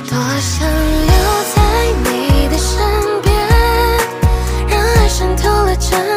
多想留在你的身边，让爱渗透了整